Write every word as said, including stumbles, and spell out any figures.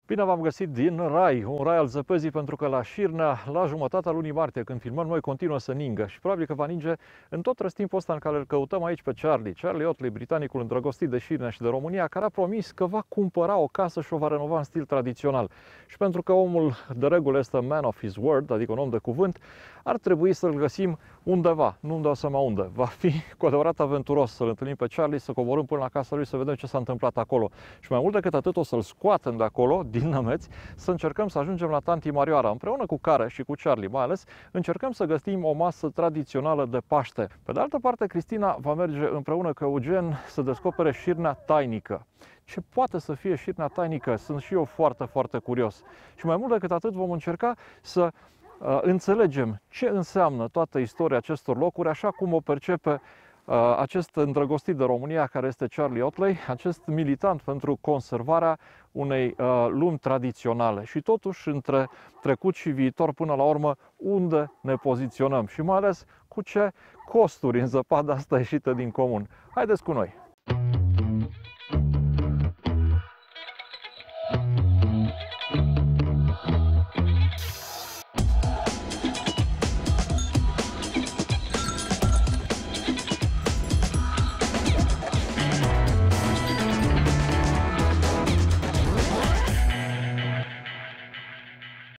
Bine v-am găsit din rai, un rai al zăpezii, pentru că la Șirnea, la jumătatea lunii martie, când filmăm noi, continuă să ningă și probabil că va ninge în tot răstimpul ăsta în care îl căutăm aici pe Charlie. Charlie Otley, britanicul îndrăgostit de Șirnea și de România, care a promis că va cumpăra o casă și o va renova în stil tradițional. Și pentru că omul de regulă este man of his word, adică un om de cuvânt, ar trebui să-l găsim undeva, nu îmi dau seama unde. Va fi cu adevărat aventuros să-l întâlnim pe Charlie, să coborâm până la casa lui, să vedem ce s-a întâmplat acolo. Și mai mult decât atât, o să-l scoatem de acolo, din nămeți, să încercăm să ajungem la tanti Marioara, împreună cu care și cu Charlie mai ales, încercăm să găsim o masă tradițională de Paște. Pe de altă parte, Cristina va merge împreună cu Eugen să descopere Șirnea tainică. Ce poate să fie Șirnea tainică? Sunt și eu foarte, foarte curios. Și mai mult decât atât, vom încerca să uh, înțelegem ce înseamnă toată istoria acestor locuri, așa cum o percepe uh, acest îndrăgostit de România care este Charlie Otley, acest militant pentru conservarea unei uh, lumi tradiționale. Și totuși, între trecut și viitor, până la urmă, unde ne poziționăm și mai ales cu ce costuri în zăpada asta ieșită din comun. Haideți cu noi!